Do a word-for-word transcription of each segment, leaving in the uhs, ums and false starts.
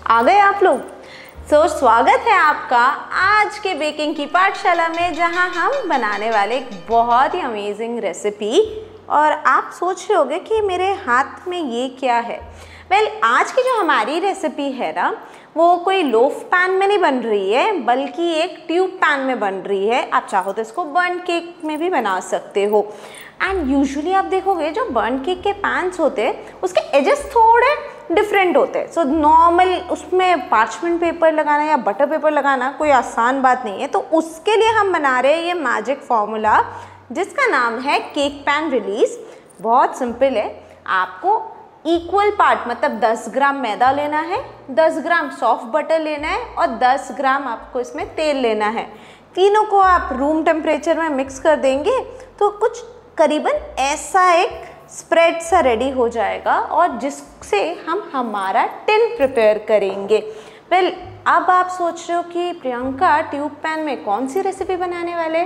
आ गए आप लोग। सो so, स्वागत है आपका आज के बेकिंग की पाठशाला में, जहां हम बनाने वाले एक बहुत ही अमेजिंग रेसिपी। और आप सोच रहे होंगे कि मेरे हाथ में ये क्या है। वेल well, आज की जो हमारी रेसिपी है ना, वो कोई लोफ पैन में नहीं बन रही है, बल्कि एक ट्यूब पैन में बन रही है। आप चाहो तो इसको बर्न केक में भी बना सकते हो। एंड यूजुअली आप देखोगे जो बर्न केक के पैन्स होते हैं उसके एजेस थोड़े डिफरेंट होते हैं। सो नॉर्मल उसमें पार्चमेंट पेपर लगाना या बटर पेपर लगाना कोई आसान बात नहीं है। तो उसके लिए हम बना रहे हैं ये मैजिक फॉर्मूला, जिसका नाम है केक पैन रिलीज। बहुत सिंपल है। आपको इक्वल पार्ट मतलब दस ग्राम मैदा लेना है, दस ग्राम सॉफ्ट बटर लेना है और दस ग्राम आपको इसमें तेल लेना है। तीनों को आप रूम टेम्परेचर में मिक्स कर देंगे तो कुछ करीबन ऐसा एक स्प्रेड सा रेडी हो जाएगा, और जिससे हम हमारा टिन प्रिपेयर करेंगे। वेल well, अब आप सोच रहे हो कि प्रियंका ट्यूब पैन में कौन सी रेसिपी बनाने वाले?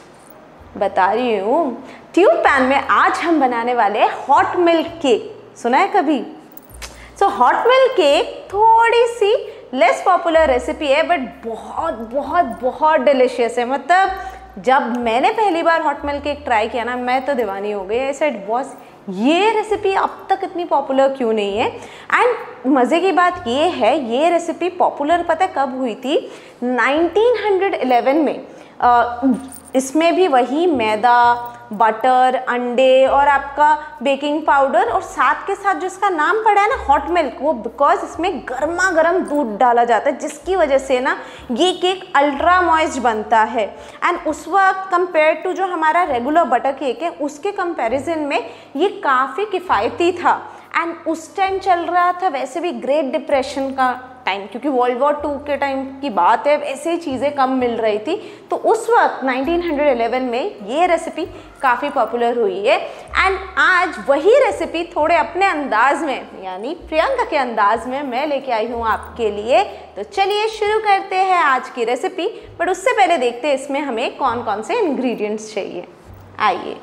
बता रही हूँ। ट्यूब पैन में आज हम बनाने वाले हॉट मिल्क केक। सुना है कभी? सो हॉट मिल्क केक थोड़ी सी लेस पॉपुलर रेसिपी है, बट बहुत बहुत बहुत डिलिशियस है। मतलब जब मैंने पहली बार हॉट मिल्क केक ट्राई किया ना, मैं तो दीवानी हो गई। आई सेड बॉस, ये रेसिपी अब तक इतनी पॉपुलर क्यों नहीं है? एंड मज़े की बात ये है, ये रेसिपी पॉपुलर पता है कब हुई थी? नाइनटीन इलेवन में। uh, इसमें भी वही मैदा, बटर, अंडे और आपका बेकिंग पाउडर, और साथ के साथ जो इसका नाम पड़ा है ना हॉट मिल्क, वो बिकॉज इसमें गर्मा गर्म दूध डाला जाता है, जिसकी वजह से ना ये केक अल्ट्रा मॉइस्ट बनता है। एंड उस वक्त कंपेयर टू जो हमारा रेगुलर बटर केक है, उसके कंपैरिजन में ये काफ़ी किफ़ायती था। एंड उस टाइम चल रहा था वैसे भी ग्रेट डिप्रेशन का टाइम, क्योंकि वर्ल्ड वॉर टू के टाइम की बात है, ऐसे ही चीज़ें कम मिल रही थी। तो उस वक्त नाइनटीन इलेवन में ये रेसिपी काफ़ी पॉपुलर हुई है। एंड आज वही रेसिपी थोड़े अपने अंदाज में, यानी प्रियंका के अंदाज में मैं लेके आई हूँ आपके लिए। तो चलिए शुरू करते हैं आज की रेसिपी। बट उससे पहले देखते हैं इसमें हमें कौन कौन से इंग्रेडिएंट्स चाहिए। आइए।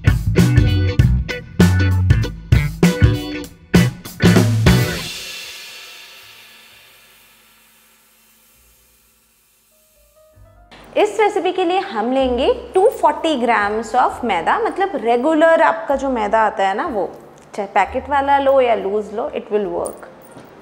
इस रेसिपी के लिए हम लेंगे दो सौ चालीस ग्राम्स ऑफ मैदा, मतलब रेगुलर आपका जो मैदा आता है ना, वो चाहे पैकेट वाला लो या लूज लो, इट विल वर्क।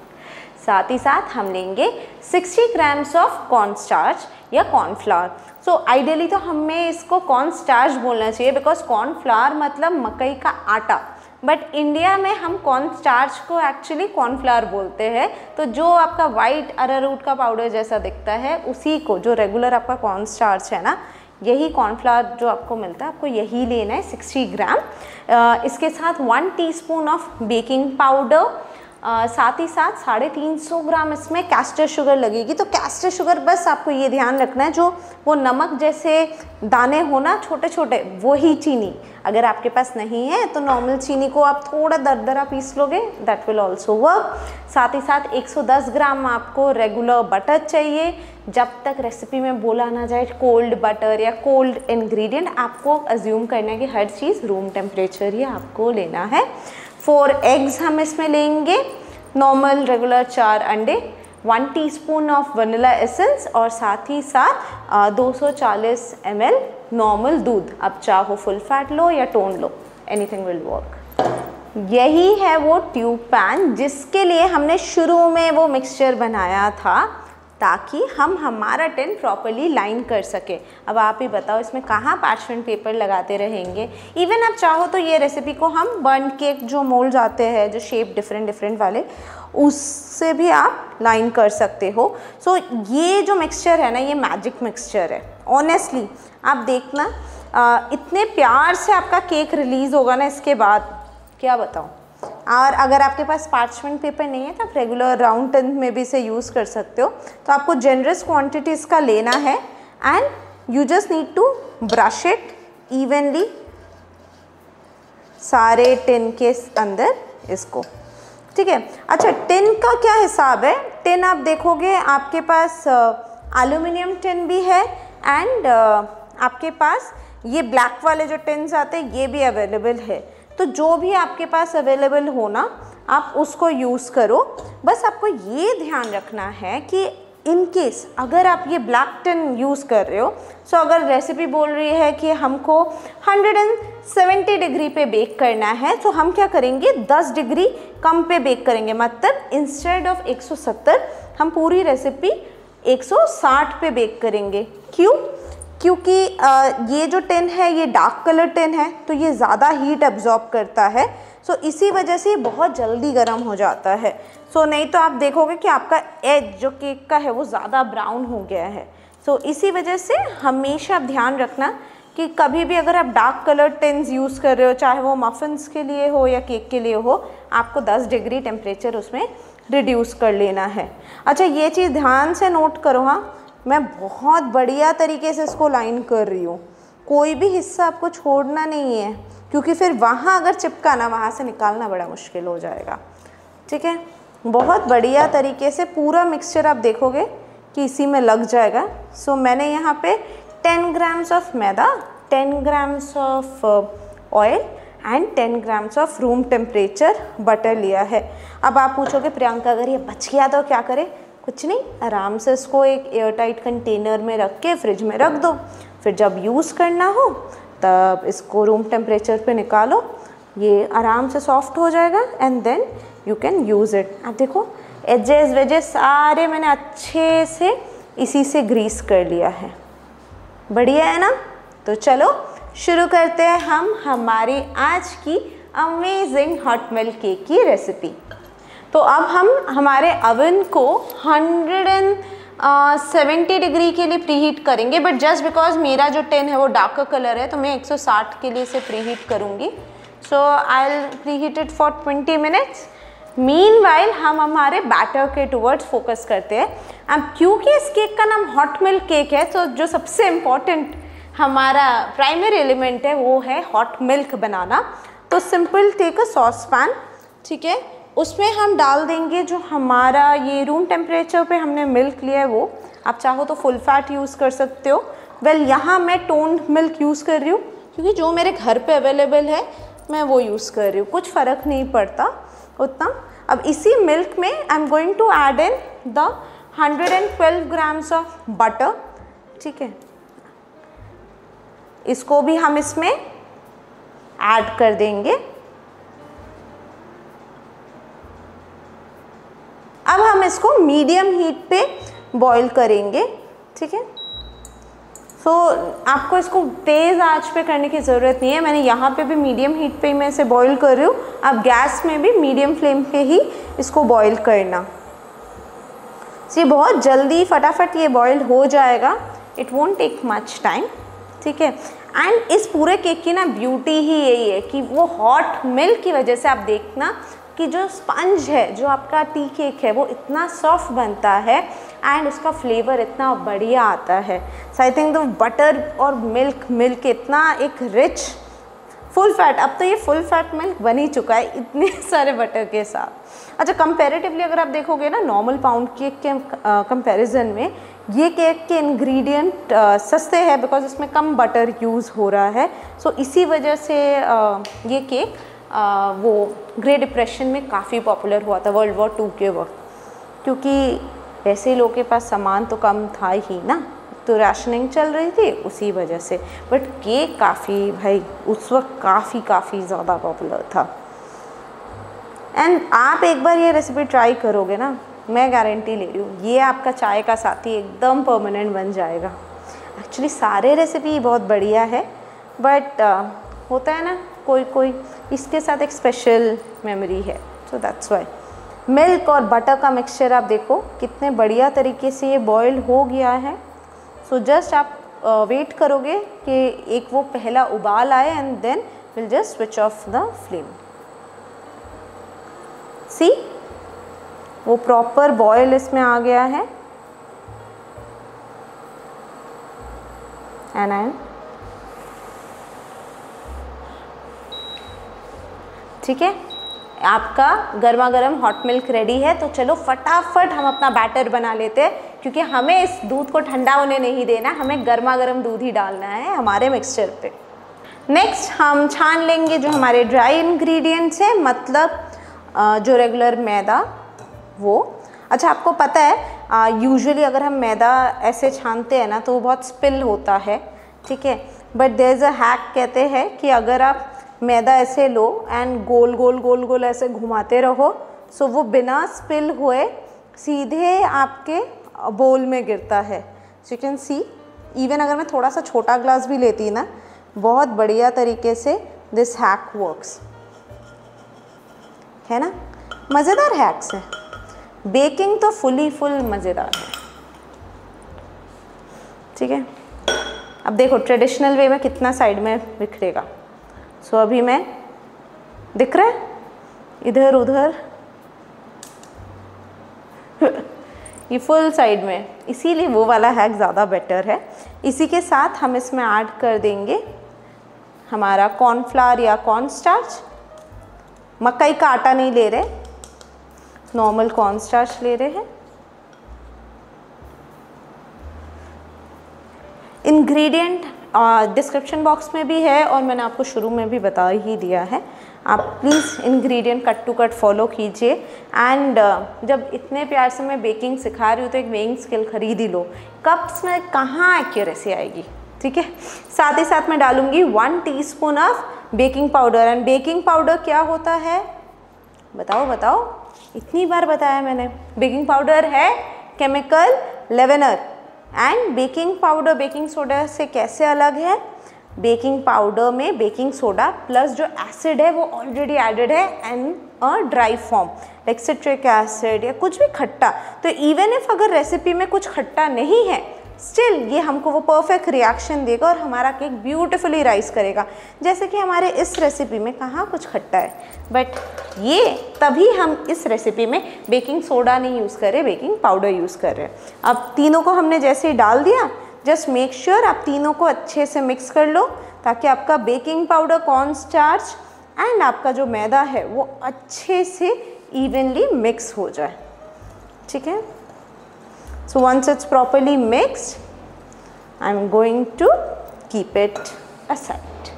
साथ ही साथ हम लेंगे साठ ग्राम्स ऑफ कॉर्न स्टार्च या कॉर्नफ्लावर। सो आइडियली तो हमें इसको कॉर्न स्टार्च बोलना चाहिए, बिकॉज कॉर्नफ्लावर मतलब मकई का आटा, बट इंडिया में हम कॉर्न स्टार्च को एक्चुअली कॉर्नफ्लावर बोलते हैं। तो जो आपका वाइट अरारूट का पाउडर जैसा दिखता है, उसी को, जो रेगुलर आपका कॉर्न स्टार्च है ना, यही कॉर्नफ्लावर जो आपको मिलता है, आपको यही लेना है साठ ग्राम। इसके साथ one teaspoon of baking powder, साथ ही साथ साढ़े तीन सौ ग्राम इसमें कैस्टर शुगर लगेगी। तो कैस्टर शुगर बस आपको ये ध्यान रखना है, जो वो नमक जैसे दाने होना छोटे छोटे, वही चीनी। अगर आपके पास नहीं है तो नॉर्मल चीनी को आप थोड़ा दरदरा पीस लोगे, दैट विल ऑल्सो वर्क। साथ ही साथ एक सौ दस ग्राम आपको रेगुलर बटर चाहिए। जब तक रेसिपी में बोला ना जाए कोल्ड बटर या कोल्ड इंग्रेडिएंट, आपको अज्यूम करना है कि हर चीज़ रूम टेम्परेचर ही आपको लेना है। फोर एग्स हम इसमें लेंगे, नॉर्मल रेगुलर चार अंडे, one teaspoon of vanilla essence, और साथ ही साथ दो सौ चालीस एम एल नॉर्मल दूध। अब चाहो फुल फैट लो या टोन लो, एनीथिंग विल वर्क। यही है वो ट्यूब पैन जिसके लिए हमने शुरू में वो मिक्सचर बनाया था, ताकि हम हमारा टिन प्रॉपरली लाइन कर सके। अब आप ही बताओ, इसमें कहाँ पार्चमेंट पेपर लगाते रहेंगे? इवन आप चाहो तो ये रेसिपी को हम बर्न केक जो मोल्ड आते हैं, जो शेप डिफरेंट डिफरेंट वाले, उससे भी आप लाइन कर सकते हो। सो so, ये जो मिक्सचर है ना, ये मैजिक मिक्सचर है। ऑनेस्टली आप देखना, आ, इतने प्यार से आपका केक रिलीज़ होगा ना इसके बाद, क्या बताऊँ। और अगर आपके पास पार्चमेंट पेपर नहीं है तो आप रेगुलर राउंड टिन में भी इसे यूज़ कर सकते हो। तो आपको जनरस क्वांटिटी इसका लेना है, and you just need to brush it evenly सारे टिन के अंदर इसको, ठीक है। अच्छा, टिन का क्या हिसाब है? टिन आप देखोगे आपके पास एल्यूमिनियम टिन भी है, एंड आपके पास ये ब्लैक वाले जो टिन्स आते हैं ये भी अवेलेबल है। तो जो भी आपके पास अवेलेबल हो ना, आप उसको यूज़ करो। बस आपको ये ध्यान रखना है कि इन केस अगर आप ये ब्लैक टिन यूज़ कर रहे हो, सो अगर रेसिपी बोल रही है कि हमको एक सौ सत्तर डिग्री पे बेक करना है, तो हम क्या करेंगे, दस डिग्री कम पे बेक करेंगे। मतलब इंस्टेड ऑफ एक सौ सत्तर हम पूरी रेसिपी एक सौ साठ पे बेक करेंगे। क्यों? क्योंकि आ, ये जो टिन है ये डार्क कलर टिन है, तो ये ज़्यादा हीट एब्जॉर्ब करता है। सो so, इसी वजह से ये बहुत जल्दी गर्म हो जाता है। सो so, नहीं तो आप देखोगे कि आपका एज जो केक का है वो ज़्यादा ब्राउन हो गया है। सो so, इसी वजह से हमेशा आप ध्यान रखना कि कभी भी अगर आप डार्क कलर टिन्स यूज़ कर रहे हो, चाहे वो मफ़िन्स के लिए हो या केक के लिए हो, आपको दस डिग्री टेम्परेचर उसमें रिड्यूस कर लेना है। अच्छा, ये चीज़ ध्यान से नोट करो। हाँ, मैं बहुत बढ़िया तरीके से इसको लाइन कर रही हूँ, कोई भी हिस्सा आपको छोड़ना नहीं है, क्योंकि फिर वहाँ अगर चिपका ना, वहाँ से निकालना बड़ा मुश्किल हो जाएगा। ठीक है, बहुत बढ़िया तरीके से पूरा मिक्सचर आप देखोगे कि इसी में लग जाएगा। सो so, मैंने यहाँ पे ten grams of maida, ten grams of oil and ten grams of room temperature butter लिया है। अब आप पूछोगे प्रियंका अगर ये बच गया तो क्या करें? कुछ नहीं, आराम से इसको एक एयरटाइट कंटेनर में रख के फ्रिज में रख दो। फिर जब यूज़ करना हो तब इसको रूम टेम्परेचर पे निकालो, ये आराम से सॉफ्ट हो जाएगा and then you can use it. आप देखो एजेस वेजेस सारे मैंने अच्छे से इसी से ग्रीस कर लिया है। बढ़िया है ना? तो चलो शुरू करते हैं हम हमारी आज की अमेजिंग हॉट मिल्क केक की रेसिपी। तो अब हम हमारे अवन को एक सौ सत्तर डिग्री के लिए प्रीहीट करेंगे, बट जस्ट बिकॉज मेरा जो टिन है वो डार्कर कलर है तो मैं एक सौ साठ के लिए इसे प्रीहीट करूँगी। So I will preheat it for twenty minutes. Meanwhile हम हमारे बैटर के टुवर्ड्स फोकस करते हैं। अब क्योंकि इस केक का नाम हॉट मिल्क केक है, तो जो सबसे इम्पॉर्टेंट हमारा प्राइमरी एलिमेंट है वो है हॉट मिल्क बनाना। तो simple take a saucepan, ठीक है, उसमें हम डाल देंगे जो हमारा ये रूम टेम्परेचर पे हमने मिल्क लिया है वो। आप चाहो तो फुल फैट यूज़ कर सकते हो। वेल well, यहाँ मैं टोन्ड मिल्क यूज़ कर रही हूँ क्योंकि जो मेरे घर पे अवेलेबल है मैं वो यूज़ कर रही हूँ, कुछ फ़र्क नहीं पड़ता उतना। अब इसी मिल्क में I am going to add in the एक सौ बारह ग्राम्स ऑफ बटर। ठीक है, इसको भी हम इसमें ऐड कर देंगे। अब हम इसको मीडियम हीट पे बॉईल करेंगे। ठीक है, सो so, आपको इसको तेज़ आंच पे करने की ज़रूरत नहीं है। मैंने यहाँ पे भी मीडियम हीट पे ही मैं इसे बॉईल कर रही हूँ। अब गैस में भी मीडियम फ्लेम पे ही इसको बॉईल करना। so, ये बहुत जल्दी फटाफट ये बॉईल हो जाएगा, it won't take much time. ठीक है, एंड इस पूरे केक की ना ब्यूटी ही यही है कि वो हॉट मिल्क की वजह से आप देखना कि जो स्पंज है, जो आपका टी केक है, वो इतना सॉफ्ट बनता है एंड उसका फ्लेवर इतना बढ़िया आता है। So I think the butter और मिल्क मिल्क इतना एक रिच फुल फैट, अब तो ये फुल फैट मिल्क बन ही चुका है इतने सारे बटर के साथ। अच्छा, कंपैरेटिवली अगर आप देखोगे ना नॉर्मल पाउंड केक के कंपैरिजन में ये केक के इंग्रेडिएंट सस्ते हैं बिकॉज इसमें कम बटर यूज़ हो रहा है। सो so, इसी वजह से uh, ये केक Uh, वो ग्रेट डिप्रेशन में काफ़ी पॉपुलर हुआ था वर्ल्ड वॉर टू के वक्त, क्योंकि वैसे लोगों के पास सामान तो कम था ही ना, तो राशनिंग चल रही थी उसी वजह से। बट केक काफ़ी भाई उस वक्त काफ़ी काफ़ी ज़्यादा पॉपुलर था। एंड आप एक बार ये रेसिपी ट्राई करोगे ना, मैं गारंटी ले रही हूँ ये आपका चाय का साथी एकदम परमानेंट बन जाएगा। एक्चुअली सारे रेसिपी बहुत बढ़िया है, बट uh, होता है ना कोई कोई इसके साथ एक स्पेशल मेमोरी है। सो दैट्स वाई मिल्क और बटर का मिक्सचर आप देखो कितने बढ़िया तरीके से ये बॉयल हो गया है। सो so जस्ट आप वेट uh, करोगे कि एक वो पहला उबाल आए and then will just switch off the flame. See वो प्रॉपर बॉयल इसमें आ गया है एंड आई ठीक है, आपका गर्मा गर्म हॉट मिल्क रेडी है। तो चलो फटाफट हम अपना बैटर बना लेते हैं, क्योंकि हमें इस दूध को ठंडा होने नहीं देना, हमें गर्मा गर्म दूध ही डालना है हमारे मिक्सचर पे। नेक्स्ट हम छान लेंगे जो हमारे ड्राई इंग्रेडिएंट्स हैं, मतलब जो रेगुलर मैदा वो। अच्छा, आपको पता है यूजुअली अगर हम मैदा ऐसे छानते हैं ना तो वो बहुत स्पिल होता है, ठीक है, but there is a hack, कहते हैं कि अगर आप मैदा ऐसे लो एंड गोल गोल गोल गोल ऐसे घुमाते रहो, सो वो बिना स्पिल हुए सीधे आपके बोल में गिरता है। So you can see, even अगर मैं थोड़ा सा छोटा ग्लास भी लेती ना, बहुत बढ़िया तरीके से दिस हैक वर्क्स, है ना। मज़ेदार हैक्स है, बेकिंग तो फुली फुल मज़ेदार है, ठीक है। अब देखो ट्रेडिशनल वे में कितना साइड में बिखरेगा। सो so, अभी मैं दिख रहा है इधर उधर ये फुल साइड में, इसीलिए वो वाला हैक ज़्यादा बेटर है। इसी के साथ हम इसमें ऐड कर देंगे हमारा कॉर्नफ्लावर या कॉर्न स्टार्च। मकई का आटा नहीं ले रहे, नॉर्मल कॉर्न स्टार्च ले रहे हैं। इंग्रेडिएंट डिस्क्रिप्शन बॉक्स में भी है और मैंने आपको शुरू में भी बता ही दिया है। आप please ingredient cut to cut follow कीजिए। एंड uh, जब इतने प्यार से मैं बेकिंग सिखा रही हूँ तो एक वेइंग स्केल खरीद ही लो, कप्स में कहाँ एक्यूरेसी आएगी, ठीक है। साथ ही साथ मैं डालूँगी one teaspoon of baking powder. And baking powder क्या होता है, बताओ बताओ, इतनी बार बताया मैंने। बेकिंग पाउडर है chemical leavener. And baking powder baking soda से कैसे अलग है, बेकिंग पाउडर में बेकिंग सोडा प्लस जो एसिड है वो ऑलरेडी एडेड है in a dry form, like citric acid या कुछ भी खट्टा। तो इवन इफ अगर रेसिपी में कुछ खट्टा नहीं है, स्टिल ये हमको वो परफेक्ट रिएक्शन देगा और हमारा केक ब्यूटिफुली राइज करेगा। जैसे कि हमारे इस रेसिपी में कहाँ कुछ खट्टा है, बट ये तभी हम इस रेसिपी में बेकिंग सोडा नहीं यूज़ कर रहे, बेकिंग पाउडर यूज़ कर रहे हैं। अब तीनों को हमने जैसे ही डाल दिया, जस्ट मेक श्योर आप तीनों को अच्छे से मिक्स कर लो ताकि आपका baking powder, corn starch and आपका जो मैदा है वो अच्छे से इवनली मिक्स हो जाए, ठीक है। So once it's properly mixed, I'm going to keep it aside.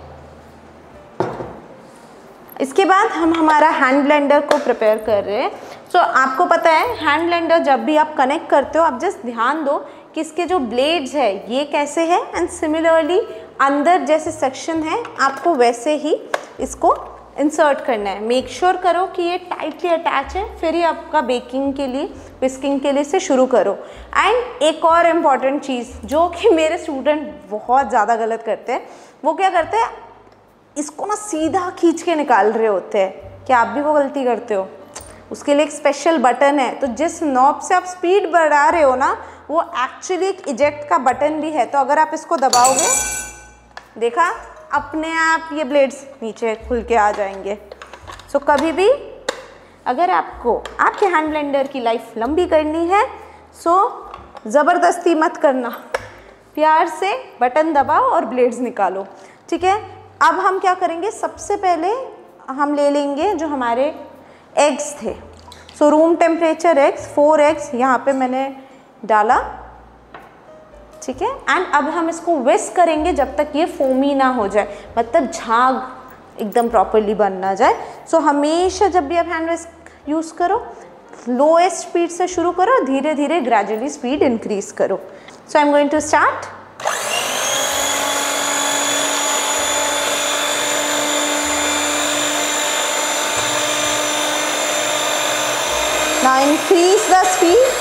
इसके बाद हम हमारा हैंड ब्लेंडर को प्रिपेयर कर रहे हैं। सो so, आपको पता है हैंड ब्लेंडर जब भी आप कनेक्ट करते हो, आप जस्ट ध्यान दो कि इसके जो ब्लेड्स है ये कैसे है, एंड सिमिलरली अंदर जैसे सेक्शन है आपको वैसे ही इसको इंसर्ट करना है। मेक श्योर sure करो कि ये टाइटली अटैच है, फिर ही आपका बेकिंग के लिए, विस्किंग के लिए से शुरू करो। एंड एक और इम्पॉर्टेंट चीज़ जो कि मेरे स्टूडेंट बहुत ज़्यादा गलत करते हैं, वो क्या करते हैं, इसको ना सीधा खींच के निकाल रहे होते हैं। क्या आप भी वो गलती करते हो? उसके लिए एक स्पेशल बटन है, तो जिस नॉब से आप स्पीड बढ़ा रहे हो ना, वो एक्चुअली एक इजेक्ट का बटन भी है। तो अगर आप इसको दबाओगे, देखा, अपने आप ये ब्लेड्स नीचे खुल के आ जाएंगे। सो so, कभी भी अगर आपको आपके हैंड ब्लेंडर की लाइफ लंबी करनी है, सो so, ज़बरदस्ती मत करना, प्यार से बटन दबाओ और ब्लेड्स निकालो, ठीक है। अब हम क्या करेंगे, सबसे पहले हम ले लेंगे जो हमारे एग्स थे। So room temperature eggs, four eggs यहाँ पे मैंने डाला, ठीक है। एंड अब हम इसको विस्क करेंगे जब तक ये फोमी ना हो जाए, मतलब झाग एकदम प्रॉपरली बन ना जाए। सो so, हमेशा जब भी आप हैंड विस्क यूज़ करो, लोएस्ट स्पीड से शुरू करो और धीरे धीरे ग्रेजुअली स्पीड इंक्रीज करो। So I am going to start. Now increase the speed.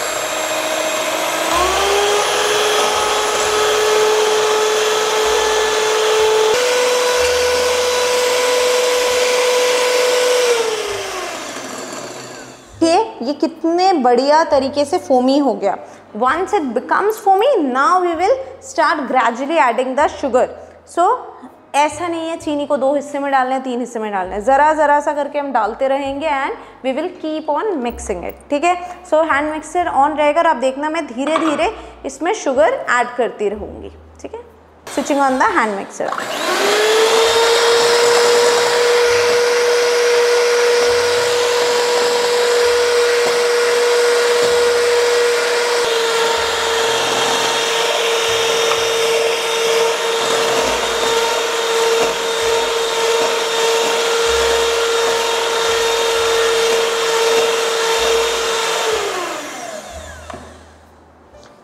ये कितने बढ़िया तरीके से फोमी हो गया। Once it becomes foamy, now we will start gradually adding the sugar. So ऐसा नहीं है चीनी को दो हिस्से में डालना है, तीन हिस्से में डालना है, ज़रा ज़रा सा करके हम डालते रहेंगे and we will keep on mixing it, ठीक है। सो हैंड मिक्सर ऑन रहेगा और आप देखना मैं धीरे धीरे इसमें शुगर ऐड करती रहूँगी, ठीक है। Switching on the hand mixer.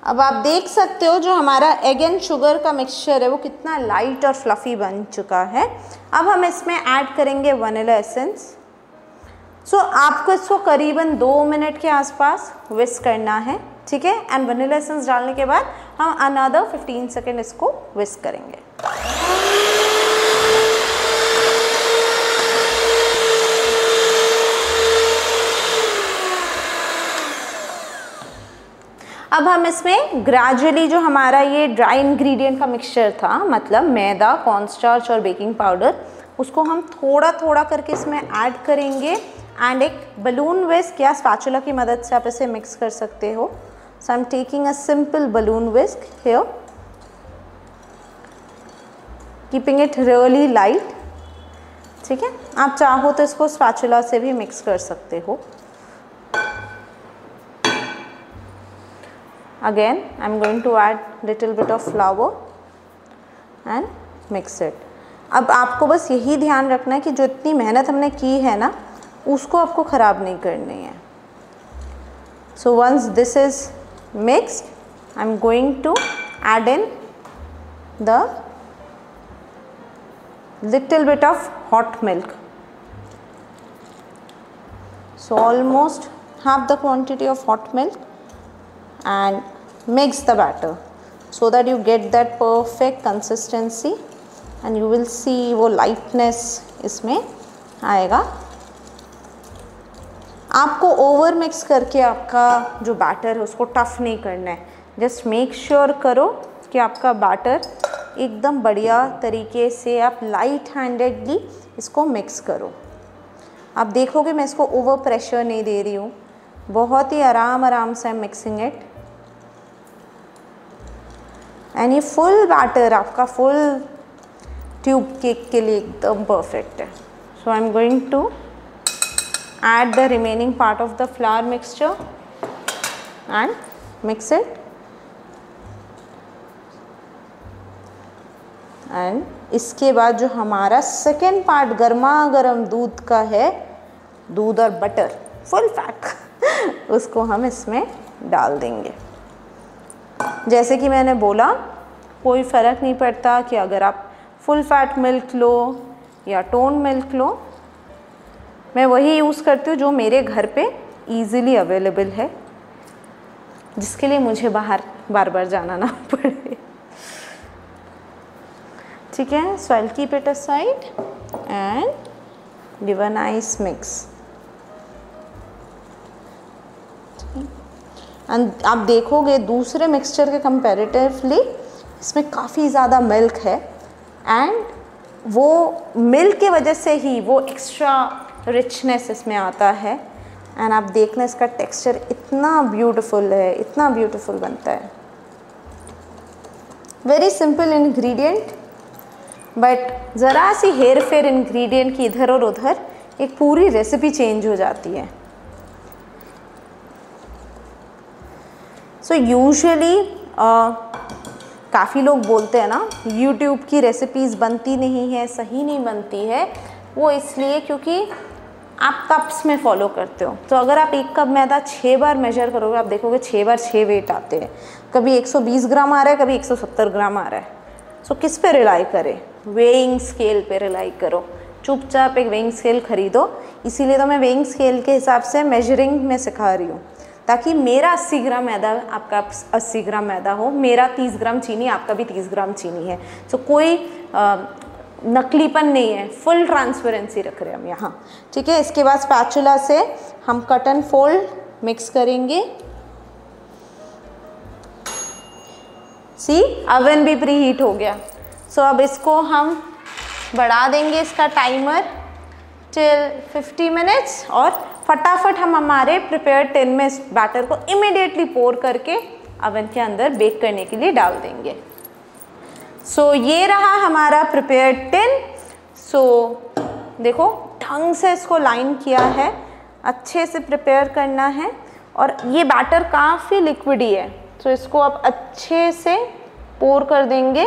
अब आप देख सकते हो जो हमारा एग एंड शुगर का मिक्सचर है वो कितना लाइट और फ्लफ़ी बन चुका है। अब हम इसमें ऐड करेंगे वनीला एसेंस। सो आपको इसको करीबन दो मिनट के आसपास विस्क करना है, ठीक है। एंड वनीला एसेंस डालने के बाद हम अनदर फिफ्टीन सेकेंड इसको विस्क करेंगे। अब हम इसमें ग्रेजुअली जो हमारा ये ड्राई इंग्रेडिएंट का मिक्सचर था, मतलब मैदा, कॉर्नस्टार्च और बेकिंग पाउडर, उसको हम थोड़ा थोड़ा करके इसमें ऐड करेंगे एंड एक बलून विस्क या स्पैचुला की मदद से आप इसे मिक्स कर सकते हो। So I am taking a simple balloon whisk here, keeping it really light, ठीक है। आप चाहो तो इसको स्पैचुला से भी मिक्स कर सकते हो। Again, I am going to add little bit of flour and mix it. अब आपको बस यही ध्यान रखना है कि जो इतनी मेहनत हमने की है ना, उसको आपको ख़राब नहीं करनी है। So once this is mixed, I am going to add in the little bit of hot milk. So almost half the quantity of hot milk and mix the batter so that you get that perfect consistency and you will see वो lightness इसमें आएगा। आपको over mix करके आपका जो batter है उसको tough नहीं करना है। जस्ट मेक श्योर करो कि आपका बैटर एकदम बढ़िया तरीके से आप लाइट हैंडेडली इसको मिक्स करो। आप देखोगे मैं इसको ओवर प्रेशर नहीं दे रही हूँ, बहुत ही आराम आराम से मिक्सिंग इट। एंड ये फुल बैटर आपका फुल ट्यूब केक के लिए एकदम परफेक्ट है। So I am going to add the remaining part of the flour mixture and mix it. And इसके बाद जो हमारा सेकेंड पार्ट गर्मा गर्म दूध का है, दूध और बटर फुल फैट उसको हम इसमें डाल देंगे। जैसे कि मैंने बोला, कोई फ़र्क नहीं पड़ता कि अगर आप फुल फैट मिल्क लो या टोन मिल्क लो। मैं वही यूज़ करती हूँ जो मेरे घर पे इजीली अवेलेबल है, जिसके लिए मुझे बाहर बार बार जाना ना पड़े, ठीक है। So I will keep it aside and give a nice mix. And आप देखोगे दूसरे मिक्सचर के कंपैरेटिवली इसमें काफ़ी ज़्यादा मिल्क है एंड वो मिल्क की वजह से ही वो एक्स्ट्रा रिचनेस इसमें आता है। एंड आप देखना इसका टेक्सचर इतना ब्यूटीफुल है, इतना ब्यूटीफुल बनता है। वेरी सिंपल इंग्रेडिएंट, बट ज़रा सी हेर फेर इंग्रेडिएंट की इधर और उधर एक पूरी रेसिपी चेंज हो जाती है। सो यूजुअली काफ़ी लोग बोलते हैं ना यूट्यूब की रेसिपीज़ बनती नहीं है, सही नहीं बनती है। वो इसलिए क्योंकि आप कप्स में फॉलो करते हो। तो अगर आप एक कप मैदा छः बार मेजर करोगे, आप देखोगे छः बार छः वेट आते हैं। कभी एक सौ बीस ग्राम आ रहा है, कभी एक सौ सत्तर ग्राम आ रहा है। सो किस पे रिलाई करें? वेइंग स्केल पे रिलाई करो। चुपचाप एक वेइंग स्केल खरीदो। इसीलिए तो मैं वेइंग स्केल के हिसाब से मेजरिंग में सिखा रही हूँ, ताकि मेरा अस्सी ग्राम मैदा आपका अस्सी ग्राम मैदा हो, मेरा तीस ग्राम चीनी आपका भी तीस ग्राम चीनी है। सो कोई आ, नकलीपन नहीं है, फुल ट्रांसपेरेंसी रख रहे हैं हम यहाँ, ठीक है। इसके बाद स्पैचुला से हम कट एंड फोल्ड मिक्स करेंगे। सी अवन भी प्री हीट हो गया। सो so, अब इसको हम बढ़ा देंगे इसका टाइमर टिल फिफ्टी मिनट्स और फटाफट हम हमारे प्रिपेयर टिन में इस बैटर को इमीडिएटली पोर करके अवन के अंदर बेक करने के लिए डाल देंगे। सो so, ये रहा हमारा प्रिपेयर टिन। सो so, देखो ढंग से इसको लाइन किया है, अच्छे से प्रिपेयर करना है। और ये बैटर काफ़ी लिक्विडी है, तो so, इसको आप अच्छे से पोर कर देंगे।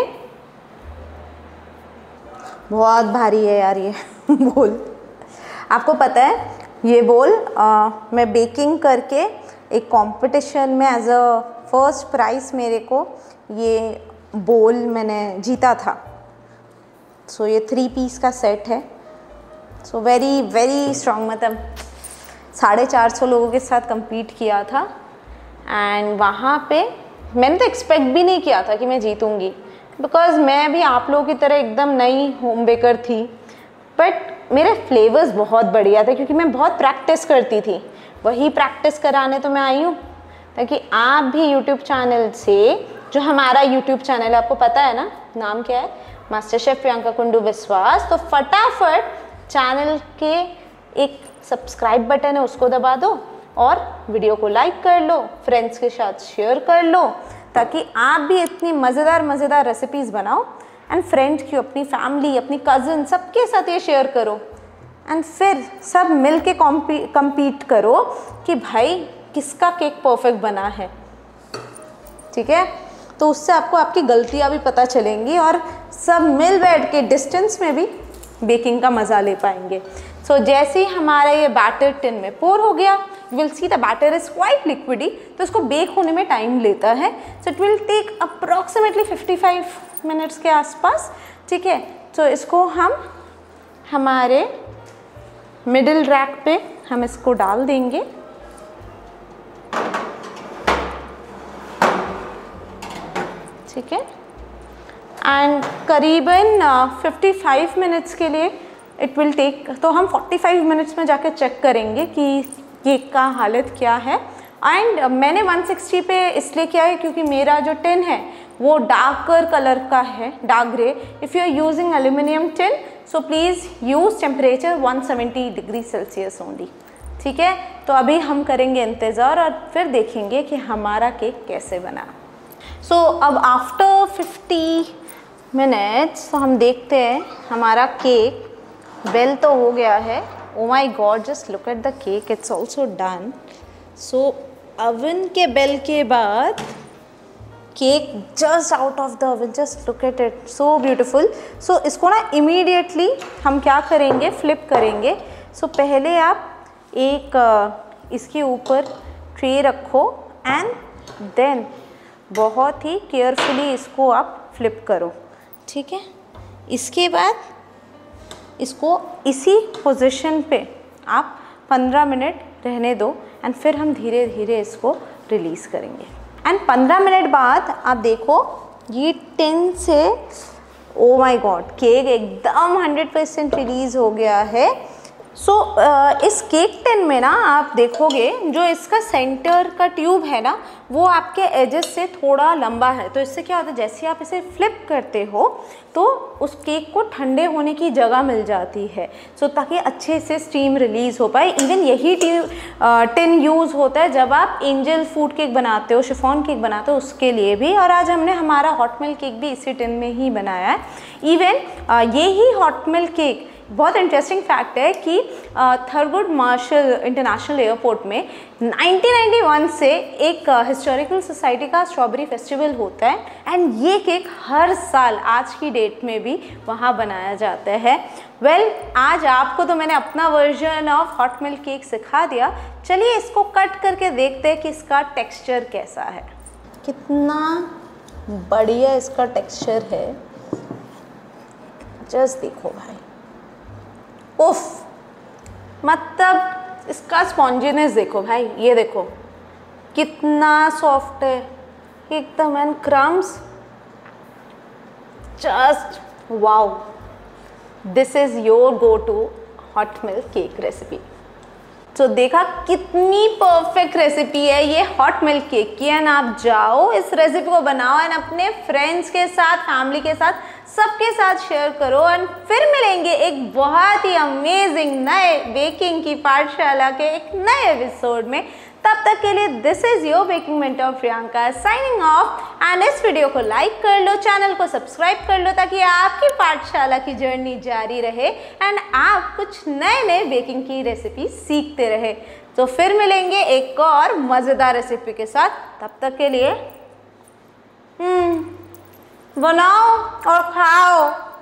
बहुत भारी है यार ये बोल। आपको पता है ये बोल आ, मैं बेकिंग करके एक कंपटीशन में एज अ फर्स्ट प्राइज़ मेरे को ये बोल मैंने जीता था। सो so, ये थ्री पीस का सेट है। सो वेरी वेरी स्ट्रॉन्ग, मतलब साढ़े चार सौ लोगों के साथ compete किया था एंड वहाँ पे मैंने तो एक्सपेक्ट भी नहीं किया था कि मैं जीतूँगी, बिकॉज़ मैं भी आप लोगों की तरह एकदम नई होम बेकर थी। बट मेरे फ्लेवर्स बहुत बढ़िया थे क्योंकि मैं बहुत प्रैक्टिस करती थी। वही प्रैक्टिस कराने तो मैं आई हूँ ताकि आप भी यूट्यूब चैनल से, जो हमारा यूट्यूब चैनल है आपको पता है ना, नाम क्या है, मास्टर शेफ प्रियंका कुंडू विश्वास, तो फटाफट चैनल के एक सब्सक्राइब बटन है उसको दबा दो और वीडियो को लाइक कर लो, फ्रेंड्स के साथ शेयर कर लो, ताकि आप भी इतनी मज़ेदार मज़ेदार रेसिपीज़ बनाओ एंड फ्रेंड्स की, अपनी फैमिली, अपनी कज़न, सबके साथ ये शेयर करो एंड फिर सब मिल के कम्पीट करो कि भाई किसका केक परफेक्ट बना है। ठीक है, तो उससे आपको आपकी गलतियाँ भी पता चलेंगी और सब मिल बैठ के डिस्टेंस में भी बेकिंग का मज़ा ले पाएंगे। सो so, जैसे ही हमारा ये बैटर टिन में पोर हो गया, you will see the batter is quite liquidy, तो इसको बेक होने में टाइम लेता है। So it will take approximately fifty five minutes के आसपास। ठीक है, तो इसको हम हमारे मिडिल रैक पे हम इसको डाल देंगे। ठीक है, एंड करीबन फिफ्टी फाइव मिनट्स के लिए इट विल टेक, तो हम फोर्टी फाइव मिनट्स में जाकर चेक करेंगे कि केक का हालत क्या है। एंड uh, मैंने वन सिक्सटी पे इसलिए किया है क्योंकि मेरा जो टिन है वो डार्कर कलर का है, dark grey. If you are using aluminium tin so please use temperature one seventy degree Celsius only. ठीक है, तो अभी हम करेंगे इंतज़ार और फिर देखेंगे कि हमारा केक कैसे बना। सो so, अब आफ्टर फिफ्टी मिनट्स तो हम देखते हैं हमारा केक बेल तो हो गया है। Oh my god, just look at the cake, it's also done. So oven के बेल के बाद cake just out of the oven, just look at it, so beautiful. So इसको ना इमीडिएटली हम क्या करेंगे, फ्लिप करेंगे। सो so, पहले आप एक इसके ऊपर ट्रे रखो एंड देन बहुत ही केयरफुली इसको आप फ्लिप करो। ठीक है, इसके बाद इसको इसी पोजीशन पे आप पंद्रह मिनट रहने दो एंड फिर हम धीरे धीरे इसको रिलीज़ करेंगे। एंड पंद्रह मिनट बाद आप देखो ये टिन से, ओ माय गॉड, केक एकदम हंड्रेड परसेंट रिलीज़ हो गया है। सो so, uh, इस केक टिन में ना आप देखोगे जो इसका सेंटर का ट्यूब है ना वो आपके एजेस से थोड़ा लंबा है। तो इससे क्या होता है, जैसे आप इसे फ्लिप करते हो तो उस केक को ठंडे होने की जगह मिल जाती है, सो so, ताकि अच्छे से स्टीम रिलीज़ हो पाए। इवन यही टिन यूज़ होता है जब आप एंजल फूड केक बनाते हो, शिफॉन केक बनाते हो, उसके लिए भी। और आज हमने हमारा हॉट मिल्क केक भी इसी टिन में ही बनाया है। इवन ये ही हॉट मिल्क केक, बहुत इंटरेस्टिंग फैक्ट है कि थरगुड मार्शल इंटरनेशनल एयरपोर्ट में नाइनटीन नाइंटी वन से एक हिस्टोरिकल सोसाइटी का स्ट्रॉबेरी फेस्टिवल होता है एंड ये केक हर साल आज की डेट में भी वहाँ बनाया जाता है। वेल well, आज आपको तो मैंने अपना version of hot milk cake सिखा दिया। चलिए इसको कट करके देखते हैं कि इसका टेक्सचर कैसा है। कितना बढ़िया इसका टेक्सचर है, जस्ट देखो भाई, उफ, मतलब इसका स्पॉन्जीनेस देखो भाई, ये देखो कितना सॉफ्ट है एकदम, and crumbs, just wow. This is your go to hot milk cake recipe. तो देखा कितनी परफेक्ट रेसिपी है ये हॉट मिल्क केक की, एंड आप जाओ इस रेसिपी को बनाओ एंड अपने फ्रेंड्स के साथ, फैमिली के साथ, सबके साथ शेयर करो। एंड फिर मिलेंगे एक बहुत ही अमेजिंग नए बेकिंग की पाठशाला के एक नए एपिसोड में। तब तक के लिए this is your baking mentor Priyanka signing off. And इस वीडियो को लाइक कर लो, चैनल को सब्सक्राइब कर लो ताकि आपकी पाठशाला की जर्नी जारी रहे एंड आप कुछ नए नए बेकिंग की रेसिपी सीखते रहे। तो फिर मिलेंगे एक और मज़ेदार रेसिपी के साथ। तब तक के लिए हम्म बनाओ और खाओ।